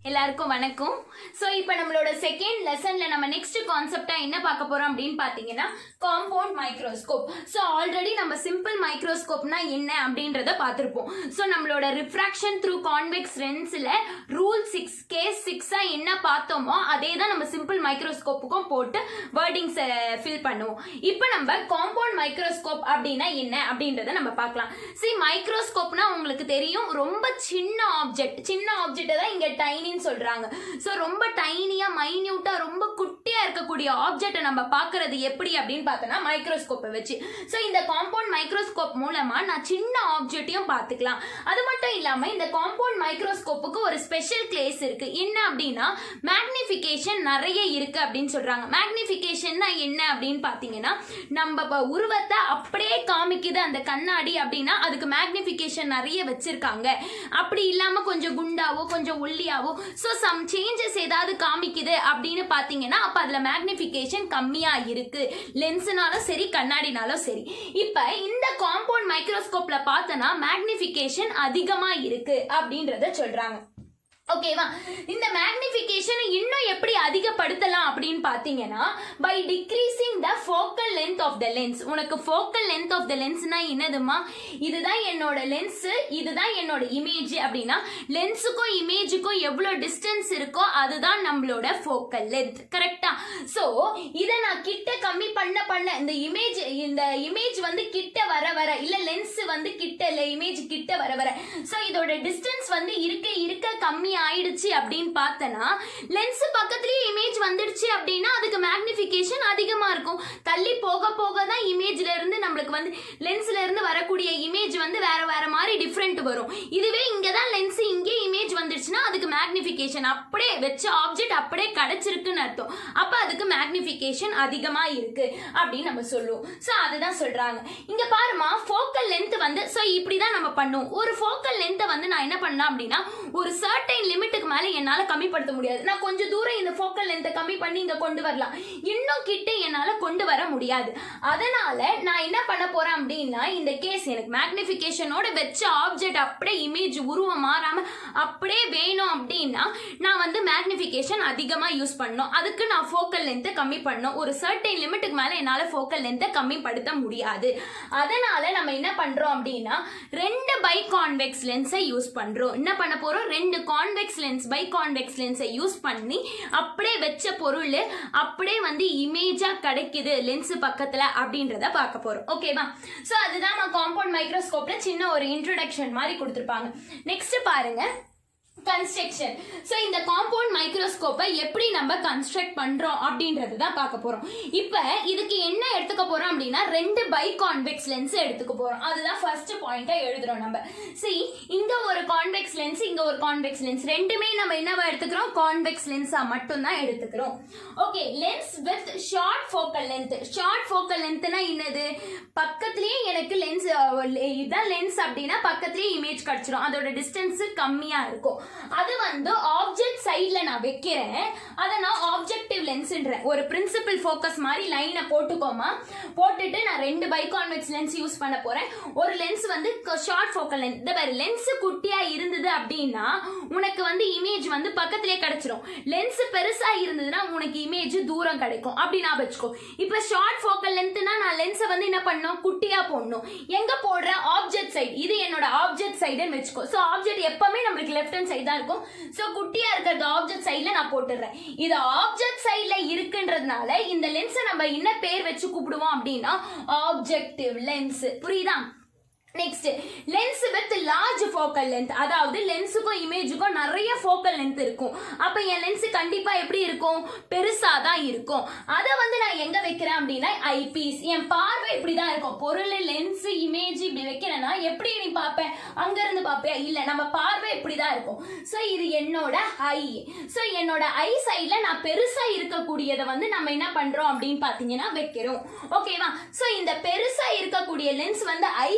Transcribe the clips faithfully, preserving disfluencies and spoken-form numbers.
எல்லாருக்கும் வணக்கம். சோ இப்போ நம்மளோட செகண்ட் லெசன்ல நம்ம நெக்ஸ்ட் கான்செப்டா என்ன பார்க்க போறோம் அப்படின்னு பாத்தீங்கன்னா காம்பவுண்ட் மைக்ரோஸ்கோப். சோ ஆல்ரெடி நம்ம சிம்பிள் மைக்ரோஸ்கோப்னா என்ன அப்படின்றத பார்த்திருப்போம். சோ நம்மளோட ரிஃப்ராக்ஷன் த்ரூ கான்வெக்ஸ் லென்ஸ்ல ரூல் சிக்ஸ் கேஸ் சிக்ஸா என்ன பார்த்தோமோ அதே தான் நம்ம சிம்பிள் மைக்ரோஸ்கோப்புக்கும் போட்டு வேர்டிங்ஸ் ஃபில் பண்ணுவோம். இப்போ நம்ம காம்பவுண்ட் மைக்ரோஸ்கோப் அப்படின்னா என்ன அப்படின்றத நம்ம பார்க்கலாம். சி மைக்ரோஸ்கோப்னா உங்களுக்கு தெரியும், ரொம்ப சின்ன ஆப்ஜெக்ட் சின்ன ஆப்ஜெக்ட் தான் இங்க டைனி சொல்றாங்க. சோ ரொம்ப டைனியா மைன்யூட்டா ரொம்ப குட்டியா இருக்கக்கூடிய ஆப்ஜெக்ட் நம்ம பார்க்கிறது எப்படி அப்படின்னு பார்த்தோம்னா மைக்ரோஸ்கோப்பை வச்சு. சோ இந்த காம்பவுண்ட் மைக்ரோஸ்கோப் மூலமா நான் சின்ன ஆப்ஜெக்ட்டையும் பார்த்துக்கலாம். அது மட்டும் இல்லாம இந்த காம்பவுண்ட் மைக்ரோஸ்கோப்புக்கு ஒரு ஸ்பெஷல் கிளேஸ் இருக்கு. என்ன அப்படின்னா மேக்னிஃபிகேஷன் நிறைய இருக்கு அப்படின்னு சொல்றாங்க. மேக்னிஃபிகேஷன்னா என்ன அப்படின்னு பாத்தீங்கன்னா நம்ம உருவத்தை அப்படியே காமிக்குது அந்த கண்ணாடி அப்படின்னா அதுக்கு மேக்னிஃபிகேஷன் நிறைய வச்சிருக்காங்க. அப்படி இல்லாம கொஞ்சம் குண்டாவோ கொஞ்சம் ஒல்லியாவோ சோ சம் சேஞ்சஸ் ஏதாவது காமிக்குது அப்படின்னு பாத்தீங்கன்னா அப்ப அதுல மேக்னிஃபிகேஷன் கம்மியா இருக்கு, லென்ஸ்னாலும் சரி கண்ணாடினாலும் சரி. இப்ப இந்த காம்பவுண்ட் மைக்ரோஸ்கோப்ல பார்த்தனா மேக்னிஃபிகேஷன் அதிகமா இருக்கு அப்படின்றத சொல்றாங்க. ஓகேவா? இந்த மேக்னிஃபிகேஷன் இன்னும் எப்படி அதிகப்படுத்தலாம் அப்படின்னு பாத்தீங்கன்னா by decreasing the focal length of the lens. உனக்கு ஃபோக்கல் லென்த் ஆஃப் த லென்ஸ்னா என்னதுமா? இதுதான் என்னோட லென்ஸ், இதுதான் என்னோட இமேஜ் அப்படின்னா லென்ஸுக்கும் இமேஜுக்கும் எவ்வளவு டிஸ்டன்ஸ் இருக்கோ அதுதான் நம்மளோட ஃபோக்கல் லென்த். கரெக்டா? சோ இத நான் கிட்ட கம்மி பண்ண பண்ண இந்த இமேஜ் இந்த இமேஜ் வந்து கிட்ட வர வர இல்ல லென்ஸ் வந்து கிட்ட இல்ல இமேஜ் கிட்ட வர வர சோ இதோட டிஸ்டன்ஸ் வந்து இருக்க இருக்க கம்மி ஆயிடுச்சு அப்படின்னு பார்த்தனா லென்ஸ் பக்கத்துலயே இமேஜ் வந்துடுச்சு அப்படின்னா அதுக்கு மேக்னிஃபிகேஷன் அதிகமா இருக்கும். தள்ளி போக போக தான் இமேஜ்ல இருந்து நம்மளுக்கு வந்து லென்ஸ்ல இருந்து வரக்கூடிய இமேஜ் வந்து வேற வேற மாதிரி டிஃபரெண்ட் வரும். இதுவே இங்க தான் லென்ஸ் இங்கே இமேஜ் வந்துடுச்சுன்னா அதுக்கு மேக்னிஃபிகேஷன் அப்படியே வெச்ச ஆப்ஜெக்ட் அப்படியே கிடைச்சிருக்குன்னு அர்த்தம். அப்ப அதுக்கு மேக்னிஃபிகேஷன் அதிகமா இருக்கு அப்படின்னு நம்ம சொல்லுவோம். சோ அதுதான் சொல்றாங்க. இங்க பாருமா ஃபோக்கல் லென்த் வந்து சோ இப்படிதான் நம்ம பண்ணுவோம். ஒரு ஃபோக்கல் லென்த்தை வந்து நான் என்ன பண்ணலாம் அப்படின்னா ஒரு சர்டைன் லிமிட்டுக்கு மேல என்னால கம்மிப்படுத்த முடியாது. நான் கொஞ்சம் தூரம் இந்த ஃபோக்கல் லென்த்தை கம்மி பண்ணி இங்க கொண்டு வரலாம், இன்னும் கிட்ட என்னால கொண்டு வர முடியாது. அதனால நான் என்ன பண்ண போறேன் அப்படின்னா இந்த கேஸ் எனக்கு மேக்னிஃபிகேஷனோட வெச்ச ஆப்ஜெக்ட் அப்படியே இமேஜ் உருவம் மாறாம அப்படியே வேணும் அப்படின்னா நான் வந்து மேக்னிஃபிகேஷன் அதிகமா யூஸ் பண்ணணும். அதுக்கு நான் ஃபோக்கல் லென்த்தை கம்மி பண்ணணும். ஒரு சர்டைன் லிமிட்டுக்கு மேல என்னால ஃபோக்கல் லென்த்தை கம்மிப்படுத்த முடியாது. அதனால நம்ம என்ன பண்றோம் அப்படின்னா ரெண்டு பை கான்வெக்ஸ் லென்ஸை யூஸ் பண்றோம். என்ன பண்ண போறோம்? ரெண்டு கான்வெக்ஸ் லென்ஸ் பை கான்வெக்ஸ் லென்ஸை யூஸ் பண்ணி அப்படியே வெச்ச பொருள் அப்படியே வந்து இமேஜா கிடைக்குது லென்ஸ் பக்கத்துல அப்படின்றத பார்க்க போறோம். ஓகேவா? சோ அதுதான் நம்ம காம்பவுண்ட் மைக்ரோஸ்கோப்ல சின்ன ஒரு இன்ட்ரோடக்ஷன் மாதிரி கொடுத்திருப்பாங்க. நெக்ஸ்ட் பாருங்க கன்ஸ்ட்ரக்ஷன். சோ இந்த காம்பவுண்ட் மைக்ரோஸ்கோப்பை எப்படி நம்ம கன்ஸ்ட்ரக்ட் பண்றோம் அப்படின்றது தான் பார்க்க போறோம். இப்போ இதுக்கு என்ன எடுத்துக்க போறோம் அப்படின்னா ரெண்டு பை கான்வெக்ஸ் லென்ஸ் எடுத்துக்க போறோம். அதுதான் ஃபர்ஸ்ட் பாயிண்டா எழுதுறோம் நம்ம. சி இங்க ஒரு கான்வெக்ஸ் லென்ஸ் இங்க ஒரு கான்வெக்ஸ் லென்ஸ் ரெண்டுமே நம்ம என்னவா எடுத்துக்கிறோம்? கான்வெக்ஸ் லென்ஸா மட்டும் தான் எடுத்துக்கிறோம். Okay, lens with short focal length. Short focal லென்த்னா என்னது? பக்கத்துலயே எனக்கு லென்ஸ் இதான் லென்ஸ் அப்படின்னா பக்கத்துலயே இமேஜ் கிடைச்சிடும், அதோட டிஸ்டன்ஸ் கம்மியா இருக்கும். அது வந்து ஆப்ஜெக்ட் சைடுல நான் வைக்கிறேன், அத நான் ஆப்ஜெக்டிவ் லென்ஸ்ன்றேன். ஒரு பிரின்சிபல் ஃபோக்கஸ் மாதிரி லைனை போட்டுக்கோமா, போட்டுட்டு நான் ரெண்டு பை கான்வெக்ஸ் லென்ஸ் யூஸ் பண்ண போறேன். ஒரு லென்ஸ் வந்து ஷார்ட் ஃபோக்கல் லென்த். இந்த பாரு லென்ஸ் குட்டியா இருந்தது அப்படின்னா உனக்கு வந்து இமேஜ் வந்து பக்கத்திலே கிடைச்சிடும். லென்ஸ் பெருசா இருந்ததுன்னா உனக்கு இமேஜ் தூரம் கிடைக்கும். அப்படி நான் வச்சுக்கோ. இப்ப ஷார்ட் ஃபோக்கல் லென்த்னா நான் லென்ஸை வந்து என்ன பண்ணணும்? குட்டியா போடணும். எங்க போடுறேன்? Object side. இது என்னோட ஆப்ஜெக்ட் சைடுன்னு வச்சுக்கோ. சோ ஆப்ஜெக்ட் எப்பவுமே நம்மளுக்கு லெஃப்ட் ஹேண்ட் சைடு தான் இருக்கும். சோ குட்டியா இருக்கிறது ஆப்ஜெக்ட் சைடுல நான் போட்டுறேன். இது ஆப்ஜெக்ட் சைடுல இருக்குன்றதுனால இந்த லென்ஸை நம்ம என்ன பேர் வச்சு கூப்பிடுவோம் அப்படின்னா ஆப்ஜெக்டிவ் லென்ஸ். புரியுதா? Next lens with large focal length. அதாவது லென்ஸுக்கும் இமேஜுக்கும் நிறைய ஃபோக்கல் லென்த் இருக்கும். அப்ப என் லென்ஸ் கண்டிப்பா எப்படி இருக்கும்? பெருசா தான் இருக்கும். அத வந்து நான் எங்க வைக்கிறேன் அப்படின்னா ஐபீஸ். என் பார்வை இப்படிதான் இருக்கும். பொருள் லென்ஸ் இமேஜ் இப்படி வைக்கிறேன்னா எப்படி நீ பாப்ப? அங்க இருந்து பாப்பியா? இல்ல, நம்ம பார்வை இப்படிதான் இருக்கும். சோ இது என்னோட ஐ. சோ என்னோட ஐ சைட்ல நான் பெருசா இருக்கக்கூடியதை வந்து நம்ம என்ன பண்றோம் அப்படின்னு பாத்தீங்கன்னா வைக்கிறோம். ஓகேவா? சோ இந்த பெருசா இருக்கக்கூடிய லென்ஸ் வந்து ஐ சைட்ல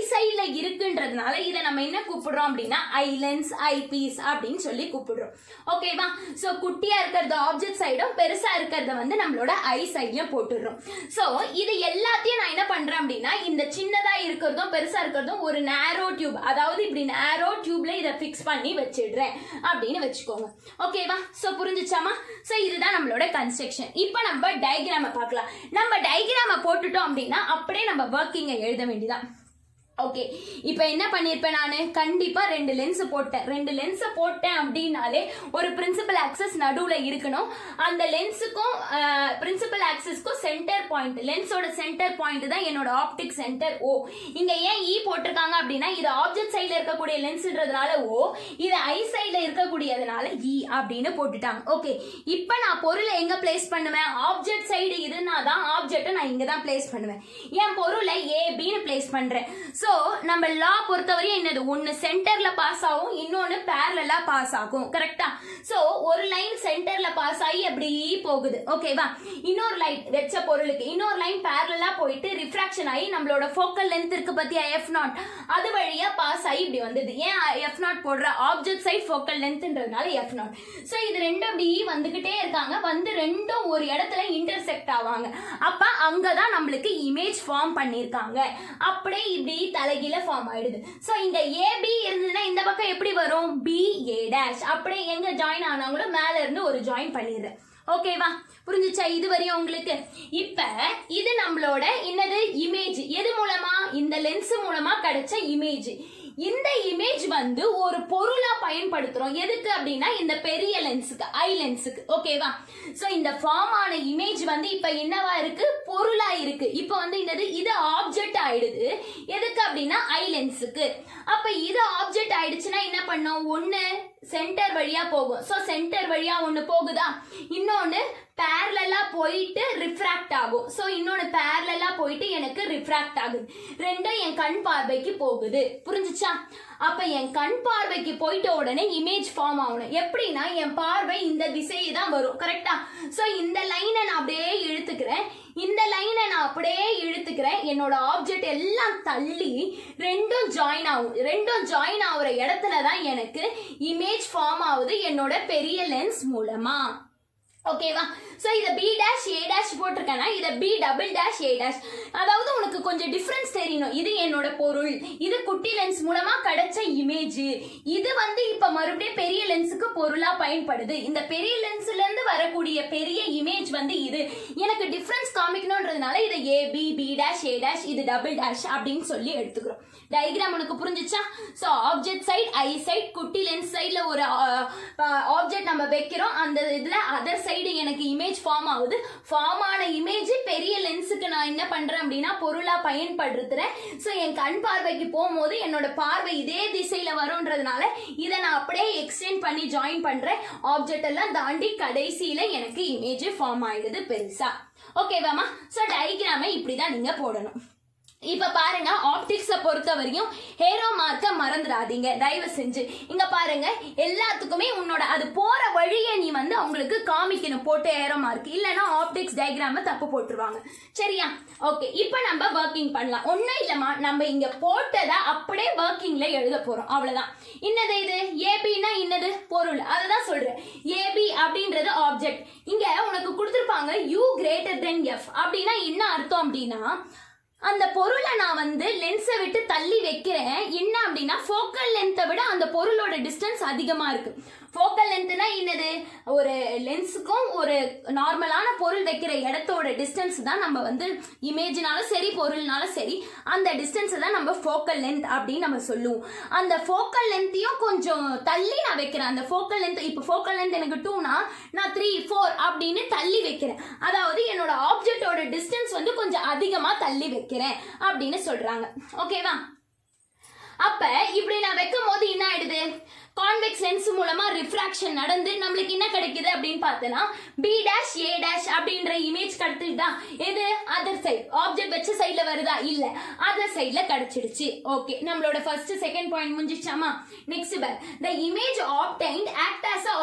இருக்குன்றதுனால இதை நம்ம என்ன கூப்பிடுறோம் அப்படின்னா ஐ லென்ஸ், ஐ பீஸ் அப்படின்னு சொல்லி கூப்பிடுறோம். ஓகேவா? சோ குட்டியா இருக்கிறது ஆப்ஜெக்ட் சைடும், பெருசா இருக்கிறத வந்து நம்மளோட ஐ சைட்லயும் போட்டுடுறோம். சோ இது எல்லாத்தையும் நான் என்ன பண்றேன் அப்படின்னா இந்த சின்னதா இருக்கிறதும் பெருசா இருக்கிறதும் ஒரு நேரோ டியூப், அதாவது இப்படி நேரோ டியூப்ல இதை பிக்ஸ் பண்ணி வச்சிடுறேன் அப்படின்னு வச்சுக்கோங்க. ஓகேவா? சோ புரிஞ்சுச்சாமா? சோ இதுதான் நம்மளோட கன்ஸ்ட்ரக்ஷன். இப்போ நம்ம டயக்ராம பார்க்கலாம். நம்ம டயக்ராம போட்டுட்டோம் அப்படின்னா அப்படியே நம்ம ஒர்க்கிங்க எழுத வேண்டியதான். ஓகே, இப்போ என்ன பண்ணிருப்பேன் நானு? கண்டிப்பா ரெண்டு லென்ஸ் போட்டேன். ரெண்டு லென்ஸ் போட்டேன் அப்படின்னாலே ஒரு பிரின்சிபல் ஆக்சஸ் நடுவுல இருக்கணும். அந்த லென்ஸுக்கும் பிரின்சிபல் ஆக்சஸ்க்கும் சென்டர் பாயிண்ட், லென்ஸோட சென்டர் பாயிண்ட் தான் என்னோட ஆப்டிக் சென்டர் ஓ. இங்க ஏன் இ போட்டிருக்காங்க அப்படின்னா இது ஆப்ஜெக்ட் சைட்ல இருக்கக்கூடிய லென்ஸ்ன்றதுனால ஓ, இது ஐ சைட்ல இருக்கக்கூடியதுனால இ அப்படின்னு போட்டுட்டாங்க. ஓகே, இப்போ நான் பொருளை எங்க பிளேஸ் பண்ணுவேன்? ஆப்ஜெக்ட் சைடு இதுனா தான் ஆப்ஜெக்ட் நான் இங்க தான் பிளேஸ் பண்ணுவேன். என் பொருளை ஏ பின்னு பிளேஸ் பண்றேன். சோ நம்ம லா பொறுத்தவரையும் என்னது, ஒன்னு சென்டர்ல பாஸ் ஆகும், இன்னொன்னு பேரலா பாஸ் ஆகும். கரெக்டா? சோ ஒரு லைன் சென்டர்ல பாஸ் ஆகி அப்படி போகுது. ஓகேவா? இன்னொரு லைன் வெச்ச பொருளுக்கு இன்னொரு லைன் பேரலா போயிட்டு ரிஃப்ராக்ஷன் ஆகி நம்மளோட ஃபோக்கல் லென்த் இருக்கு பத்தியா எஃப் நாட், அது வழியா பாஸ் ஆகி இப்படி வந்தது. ஏன் எஃப் நாட் போடுற? ஆப்ஜெக்ட் சைட் ஃபோக்கல் லென்த்ன்றதுனால எஃப் நாட். சோ இது ரெண்டும் அப்படி வந்துகிட்டே இருக்காங்க, வந்து ரெண்டும் ஒரு இடத்துல இன்டர்செக்ட் ஆவாங்க. அப்ப அங்கதான் நம்மளுக்கு இமேஜ் ஃபார்ம் பண்ணிருக்காங்க. அப்படியே இப்படி தலைகீழ ஃபார்ம் ஆயிடுது. சோ இங்க ஏபி இருந்ததுன்னா இந்த பக்கம் எப்படி வரும்? B A dash. அப்படியே எங்க ஜாயின் ஆனாங்களோ மேல இருந்து ஒரு ஜாயின் பண்ணிடுறேன். ஓகேவா? புரிஞ்சுச்சா இது வரையும் உங்களுக்கு? இப்ப இது நம்மளோட என்னது இமேஜ். எது மூலமா? இந்த லென்ஸ் மூலமா கிடைச்ச இமேஜ். இந்த இமேஜ் வந்து ஒரு பொருளா பயன்படுத்துறோம். எதுக்கு அப்படின்னா இந்த பெரிய லென்ஸுக்கு, ஐ லென்ஸுக்கு. ஓகேவா? சோ இந்த ஃபார்ம் ஆன இமேஜ் வந்து இப்ப என்னவா இருக்கு? பொருளா இருக்கு. இப்ப வந்து என்னது, இது ஆப்ஜெக்ட் ஆயிடுது. எதுக்கு அப்படின்னா ஐ லென்ஸுக்கு. அப்ப இது ஆப்ஜெக்ட் ஆயிடுச்சுன்னா என்ன பண்ணும்? ஒண்ணு சென்டர் வழியா போகும். சோ சென்டர் வழியா ஒண்ணு போகுதா, இன்னொன்னு பேரலா போயிட்டு ரிஃப்ராக்ட் ஆகும். சோ இன்னொன்னு பேரலா போயிட்டு எனக்கு ரிஃப்ராக்ட் ஆகுது. ரெண்டும் என் கண் பார்வைக்கு போகுது. புரிஞ்சுச்சா? அப்ப என் கண் பார்வைக்கு போயிட்ட உடனே இமேஜ் ஃபார்ம் ஆகணும். எப்படின்னா என் பார்வை இந்த திசையை தான் வரும். கரெக்டா? சோ இந்த லைனை நான் அப்படியே இழுத்துக்கிறேன், இந்த லைனை நான் அப்படியே இழுத்துக்கிறேன். என்னோட ஆப்ஜெக்ட் எல்லாம் தள்ளி ரெண்டும் ஜாயின் ஆகும். ரெண்டும் ஜாயின் ஆகுற இடத்துல தான் எனக்கு இமேஜ் ஃபார்ம் ஆகுது என்னோட பெரிய லென்ஸ் மூலமா. ஓகேவா? சோ இத b dash a dash போட்டிருக்கேனா, இத b double dash a dash. அதாவது உனக்கு கொஞ்சம் டிஃபரன்ஸ் தெரியணும். இது என்னோட பொருள், இது குட்டி லென்ஸ் மூலமா கிடைச்ச இமேஜ். இது வந்து இப்ப மறுபடியும் பெரிய லென்ஸுக்கு பொருளா பயன்படுது. இந்த பெரிய லென்ஸ்ல இருந்து வரக்கூடிய பெரிய இமேஜ் வந்து இது. எனக்கு டிஃபரன்ஸ் காமிக்கணும்ன்றதுனால இத a b b dash a dash இது டபுள் dash அப்படின்னு சொல்லி எடுத்துக்கிறோம். டயக்ராம் உனக்கு புரிஞ்சுச்சா? So object side, eye side, குட்டி லென்ஸ் சைடுல ஒரு ஆப்ஜெக்ட் நம்ம வைக்கிறோம். அந்த இதுல அதர் சைடு எனக்கு இமேஜ் ஃபார்ம் ஆகுது. ஃபார்ம் ஆன இமேஜ் பெரிய லென்ஸுக்கு நான் என்ன பண்றேன் அப்படின்னா பொருளா பயன்படுத்துறேன். சோ என் கண் பார்வைக்கு போகும்போது என்னோட பார்வை இதே திசையில வரும்ன்றதுனால இதை நான் அப்படியே எக்ஸ்டெண்ட் பண்ணி ஜாயின் பண்றேன். ஆப்ஜெக்ட் எல்லாம் தாண்டி கடைசியில எனக்கு இமேஜ் ஃபார்ம் ஆயிடுது பெருசா. ஓகேவாமா? சோ டயக்ராமை இப்படிதான் நீங்க போடணும். இப்ப பாருங்க, ஆப்டிக்ஸ பொறுத்த வரையும் ஹேரோ மார்க்க மறந்துடாதீங்க தயவு செஞ்சு. இங்க பாருங்க, எல்லாத்துக்குமே உன்னோட அது போற வழியை நீ வந்து அவங்களுக்கு காமிக்கணும் போட்டு ஹேரோ மார்க், இல்லைன்னா ஆப்டிக்ஸ் டயக்ராம தப்பு போட்டுருவாங்க. சரியா? ஓகே, இப்ப நம்ம ஒர்க்கிங் பண்ணலாம். ஒன்னும் இல்லமா, நம்ம இங்க போட்டதை அப்படியே ஒர்க்கிங்ல எழுத போறோம், அவ்வளவுதான். இன்னது இது ஏபின்னா இன்னது பொருள், அததான் சொல்றேன். ஏபி அப்படின்றது ஆப்ஜெக்ட். இங்க உனக்கு கொடுத்திருப்பாங்க யூ கிரேட்டர் தென் எஃப் அப்படின்னா என்ன அர்த்தம் அப்படின்னா அந்த பொருளை நான் வந்து லென்ஸை விட்டு தள்ளி வைக்கிறேன். என்ன அப்படின்னா ஃபோக்கல் லென்த்தை விட அந்த பொருளோட டிஸ்டன்ஸ் அதிகமா இருக்கு. ஃபோக்கல் லென்த்னா என்னது? ஒரு லென்ஸுக்கும் ஒரு நார்மலான பொருள் வைக்கிற இடத்தோட டிஸ்டன்ஸ் தான் நம்ம வந்து இமேஜ்னாலும் சரி பொருள்னாலும் சரி அந்த டிஸ்டன்ஸ் தான் நம்ம ஃபோக்கல் லென்த் அப்படின்னு நம்ம சொல்லுவோம். அந்த ஃபோக்கல் லென்த்தையும் கொஞ்சம் தள்ளி நான் வைக்கிறேன். அந்த ஃபோக்கல் லென்த் இப்போ ஃபோக்கல் லென்த் எனக்கு டூனா நான் த்ரீ ஃபோர் அப்படின்னு தள்ளி வைக்கிறேன். அதாவது என்னோட ஆப்ஜெக்டோட டிஸ்டன்ஸ் வந்து கொஞ்சம் அதிகமா தள்ளி வைக்கிறேன் அப்படின்னு சொல்றாங்க. ஓகேவா? அப்ப இப்படி நான் வைக்கும் போது என்ன ஆயிடுது? கான்வெக்ஸ் லென்ஸ் மூலமா ரிஃப்ராக்ஷன் நடந்து நம்மளுக்கு என்ன கிடைக்குது அப்படின்னு பார்த்தனா b dash a dash அப்படின்ற இமேஜ் கிடைச்சிட்டா. எது? Other side. ஆப்ஜெக்ட் வச்ச சைடுல வருதா? இல்ல, அதர் சைடுல கிடைச்சிடுச்சு. ஓகே, நம்மளோட ஃபர்ஸ்ட் செகண்ட் பாயிண்ட் முடிஞ்சிச்சாமா? நெக்ஸ்ட் பார், the image obtained act as a object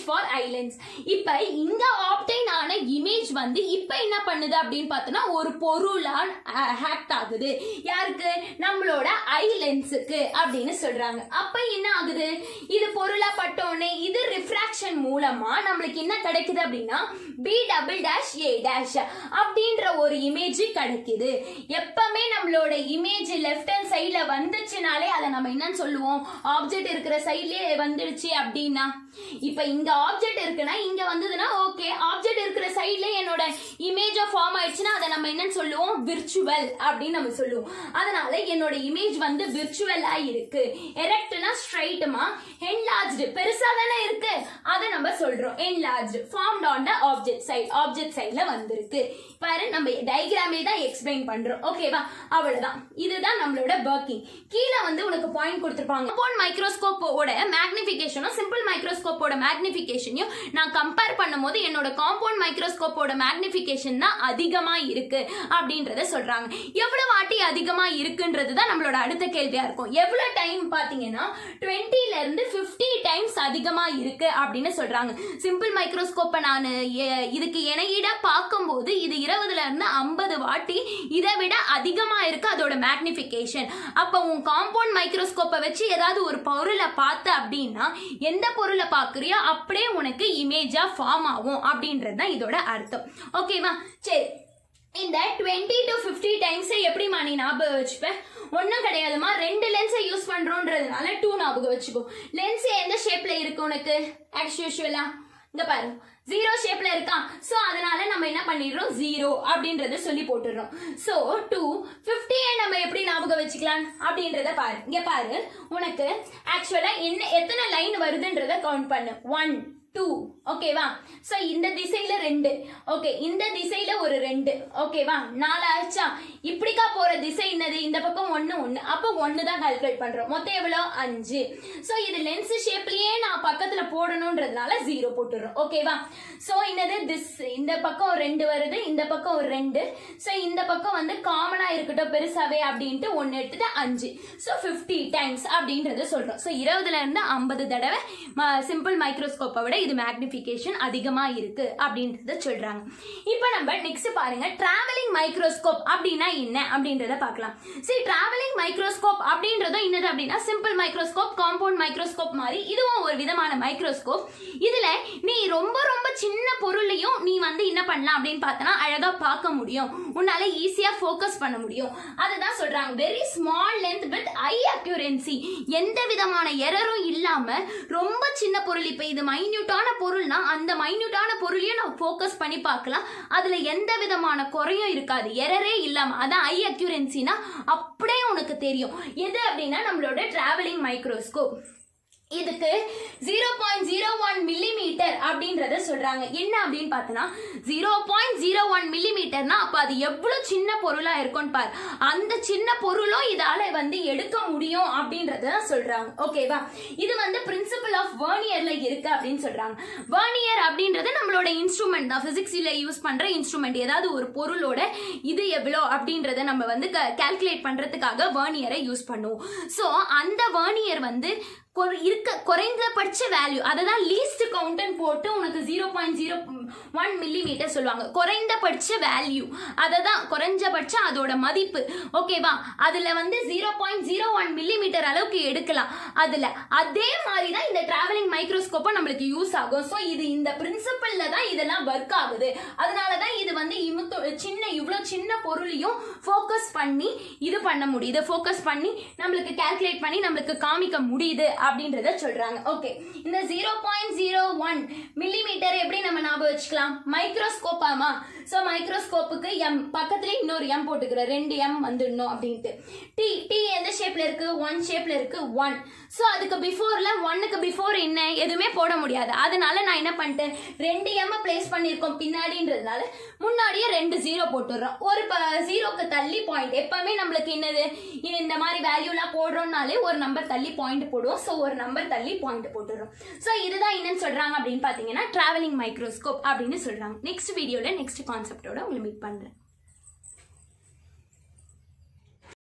for eye lens. இப்ப இங்க ஆப்டைன் ஆன இமேஜ் வந்து இப்ப என்ன பண்ணுது அப்படின்னு பார்த்தோம்னா ஒரு பொருளா ஹேக்ட் ஆகுது. யாருக்கு? நம்மளோட ஐ லென்ஸுக்கு அப்படின்னு சொல்றாங்க. அப்ப என்ன ஆகுது? இது பொருளா பட்டோன்னே இது ரிஃப்ராக்ஷன் மூலமா நம்மளுக்கு என்ன கிடைக்குது அப்படின்னா B double dash A dash அப்படின்ற ஒரு இமேஜ் கிடைக்குது. எப்பவுமே நம்மளோட இமேஜ் லெஃப்ட் ஹேண்ட் சைட்ல வந்துச்சுனாலே அதை நம்ம என்னன்னு சொல்லுவோம்? ஆப்ஜெக்ட் இருக்கிற சைட்லயே வந்துடுச்சு அப்படின்னா. இப்ப இங்க ஆப்ஜெக்ட் இருக்குன்னா இங்க வந்ததுன்னா ஓகே, ஆப்ஜெக்ட் இருக்கிற சைட்ல என்னோட இமேஜ் ஃபார்ம் ஆயிடுச்சுன்னா அதை நம்ம என்னன்னு சொல்லுவோம்? விர்ச்சுவல் அப்படின்னு நம்ம சொல்லுவோம். அதனால என்னோட இமேஜ் வந்து விர்ச்சுவலா இருக்கு. எரெக்ட்னா ஸ்ட்ரைட்மா, என்லார்ஜ்டு பெருசா தானே இருக்கு, அதை நம்ம சொல்றோம் enlarged. Formed on the object side, object சைட்ல வந்திருக்கு. பாரு, நம்ம டயகிராமே தான் எக்ஸ்பிளைன் பண்றோம். ஓகேவா? அவ்வளவுதான். இதுதான் நம்மளோட வர்க்கிங். கீழே வந்து உனக்கு பாயிண்ட் கொடுத்திருப்பாங்க. காம்பவுண்ட் மைக்ரோஸ்கோப்போட மேக்னிஃபிகேஷனும் சிம்பிள் மைக்ரோஸ்கோப்போட மேக்னிஃபிகேஷனையும் நான் கம்பேர் பண்ணும்போது என்னோட காம்பவுண்ட் மைக்ரோஸ்கோப்போட மேக்னிஃபிகேஷன் தான் அதிகமா இருக்கு அப்படின்றத சொல்றாங்க. எவ்வளவு வாட்டி அதிகமா இருக்குன்றது தான் நம்மளோட அடுத்த கேள்வியா இருக்கும். எவ்வளவு டைம் பாத்தீங்கன்னா டுவெண்ட்டில இருந்து பிப்டி டைம்ஸ் அதிகமா இருக்கு அப்படின்னு சொல்றாங்க. சிம்பிள் மைக்ரோஸ்கோப்பை நான் இதுக்கு இணையிட பார்க்கும்போது இது இருபதுல இருந்து ஐம்பது வாட்டி இதை விட அதிகமா இருக்கு அதோட மேக்னிஃபிகேஷன். அப்ப உன் காம்பவுண்ட் மைக்ரோஸ்கோப்பை வச்சு ஏதாவது ஒரு பொருளை பார்த்த அப்படின்னா எந்த பொருளை பார்க்கறியோ அப்படியே உனக்கு இமேஜா ஃபார்ம் ஆகும் அப்படின்றது தான் இதோட அர்த்தம். ஓகேவா? சரி, இந்த டுவெண்ட்டி டு பிப்டி டைம்ஸ் எப்படி நீ ஞாபகம் வச்சுப்பேன்? ஒன்னும் கிடையாதுமா, ரெண்டு லென்ஸை யூஸ் பண்றோன்றதுனால டூ ஞாபகம் வச்சுக்கோ. லென்ஸ் எந்த ஷேப்ல இருக்கு உனக்கு? ஆஸ் யூசுவலா இங்க பாரு, ஜீரோ ஷேப்ல இருக்கா. சோ அதனால நம்ம என்ன பண்ணிடுறோம்? ஜீரோ அப்படின்றத சொல்லி போட்டுறோம். சோ டூ பிப்டி நம்ம எப்படி ஞாபகம் வச்சுக்கலாம் அப்படின்றத பாரு. இங்க பாரு, உனக்கு ஆக்சுவலா என்ன எத்தனை லைன் வருதுன்றத கவுண்ட் பண்ணு. One two. ஓகேவா? சோ இந்த திசையில ரெண்டு. ஓகே, இந்த திசையில ஒரு ரெண்டு. ஓகேவா? நாலு ஆச்சா? இப்படிக்கா போற திசை என்னது? இந்த பக்கம் ஒன்னு ஒன்னு. அப்போ ஒன்னு தான் கால்குலேட் பண்றோம். மொத்தம் எவ்வளவு? அஞ்சு. சோ இது லென்ஸ் ஷேப்லயே நான் பக்கத்துல போடணும்ன்றதுனால ஜீரோ போட்டுறோம். ஓகேவா? சோ என்னது திஸ் இந்த பக்கம் ஒரு ரெண்டு வருது, இந்த பக்கம் ஒரு ரெண்டு. சோ இந்த பக்கம் வந்து காமனா இருக்கட்டும் பெருசாவே அப்படின்ட்டு ஒன்னு எடுத்துட்டு அஞ்சு. சோ பிப்டி டைம்ஸ் அப்படின்றத சொல்றோம். சோ இருபதுல இருந்து ஐம்பது தடவை சிம்பிள் மைக்ரோஸ்கோப்பை விட இது மேக்னிஃபிகேஷன் அதிகமா இருக்கு அப்படின்றத சொல்றாங்க. இப்போ நம்ம நெக்ஸ்ட் பாருங்க, டிராவலிங் மைக்ரோஸ்கோப் அப்படின்னா என்ன அப்படின்றத பார்க்கலாம். சரி, டிராவலிங் மைக்ரோஸ்கோப் அப்படின்றதும் என்னது அப்படின்னா சிம்பிள் மைக்ரோஸ்கோப், காம்பவுண்ட் மைக்ரோஸ்கோப் மாதிரி இதுவும் ஒரு விதமான மைக்ரோஸ்கோப். இதுல நீ ரொம்ப ரொம்ப சின்ன பொருளையும் நீ வந்து என்ன பண்ணலாம் அப்படின்னு பார்த்தனா அழகா பார்க்க முடியும், உன்னால ஈஸியா ஃபோக்கஸ் பண்ண முடியும். அதுதான் சொல்றாங்க very small length with high accuracy. எந்த விதமான எரரும் இல்லாம ரொம்ப சின்ன பொருள், இப்ப இது மைன்யூட்டான பொருள்னா அந்த மைன்யூட்டான பொருளையும் நான் ஃபோக்கஸ் பண்ணி பார்க்கலாம். அதுல எந்த விதமான குறையும் இருக்காது, எரரே இல்லாம. அதான் ஹை அக்யூரன்சினா அப்படியே உனக்கு தெரியும். எது அப்படின்னா நம்மளோட டிராவலிங் மைக்ரோஸ்கோப். இதுக்கு zero point zero one millimetre அப்படின்றத சொல்றாங்க. என்ன அப்படின்னு பார்த்தோன்னா ஜீரோ பாயிண்ட் ஜீரோ ஒன் மில்லிமீட்டர்னா அப்ப அது எவ்வளவு சின்ன பொருளா இருக்கும்னு பாரு. அந்த சின்ன பொருளும் இதால வந்து எடுக்க முடியும் அப்படின்றத சொல்றாங்க. ஓகேவா? இது வந்து பிரின்சிபல் ஆஃப் வெர்னியர்ல இருக்கு அப்படின்னு சொல்றாங்க. வெர்னியர் அப்படின்றது நம்மளோட இன்ஸ்ட்ருமெண்ட் தான், பிசிக்ஸ்ல யூஸ் பண்ற இன்ஸ்ட்ருமெண்ட். ஏதாவது ஒரு பொருளோட இது எவ்வளோ அப்படின்றத நம்ம வந்து கால்குலேட் பண்றதுக்காக வெர்னியரை யூஸ் பண்ணுவோம். சோ அந்த வெர்னியர் வந்து இருக்க குறைந்தபட்ச வேல்யூ, அததான் லீஸ்ட் கவுண்டன் போட்டு உனக்கு zero point zero one millimetre சொல்லுவாங்க. குறைந்தபட்ச வேல்யூ, அததான் குறைஞ்சபட்சம் அதோட மதிப்பு. ஓகேவா? அதுல வந்து zero point zero one millimetre அளவுக்கு எடுக்கலாம். அதுல அதே மாதிரி தான் இந்த டிராவலிங் மைக்ரோஸ்கோப்பை நம்மளுக்கு யூஸ் ஆகும். ஸோ இது இந்த பிரின்சிபல்ல தான் இதெல்லாம் ஒர்க் ஆகுது. அதனாலதான் இது வந்து சின்ன இவ்வளவு சின்ன பொருளையும் ஃபோக்கஸ் பண்ணி இது பண்ண முடியுது, ஃபோக்கஸ் பண்ணி நம்மளுக்கு கால்குலேட் பண்ணி நம்மளுக்கு காமிக்க முடியுது அப்படின்றத சொல்றாங்க. ஓகே, இந்த zero point zero one millimetre எப்படி நம்ம ஞாபகம் வச்சுக்கலாம்? மைக்ரோஸ்கோப்பாமா? சோ மைக்ரோஸ்கோப்புக்கு எம் பக்கத்துல இன்னொரு எம் போட்டுக்கிற, ரெண்டு எம் வந்துடணும் அப்படின்ட்டு. டி டி எந்த ஷேப்ல இருக்கு? ஒன் ஷேப்ல இருக்கு. ஒன். சோ அதுக்கு பிஃபோர்ல ஒன்னுக்கு பிஃபோர் என்ன எதுவுமே போட முடியாது. அதனால நான் என்ன பண்ணிட்டேன், ரெண்டு எம் பிளேஸ் பண்ணிருக்கோம் பின்னாடின்றதுனால முன்னாடியே ரெண்டு ஜீரோ போட்டுறோம். ஒரு ஜீரோக்கு தள்ளி பாயிண்ட். எப்பவுமே நம்மளுக்கு என்னது, இந்த மாதிரி வேல்யூலாம் போடுறோம்னாலே ஒரு நம்பர் தள்ளி பாயிண்ட் போடுவோம். சோ ஒரு நம்பர் தள்ளி பாயிண்ட் போட்டுறோம். சோ இதுதான் என்னன்னு சொல்றாங்க அப்படின்னு பாத்தீங்கன்னா டிராவலிங் மைக்ரோஸ்கோப் அப்படின்னு சொல்றாங்க. நெக்ஸ்ட் வீடியோல நெக்ஸ்ட் கான்செப்டோட உங்களை மீட் பண்றேன்.